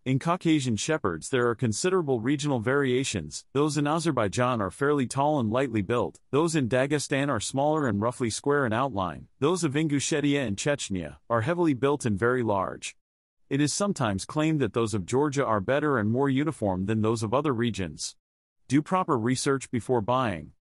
In Caucasian Shepherds there are considerable regional variations. Those in Azerbaijan are fairly tall and lightly built. Those in Dagestan are smaller and roughly square in outline. Those of Ingushetia and Chechnya are heavily built and very large. It is sometimes claimed that those of Georgia are better and more uniform than those of other regions. Do proper research before buying.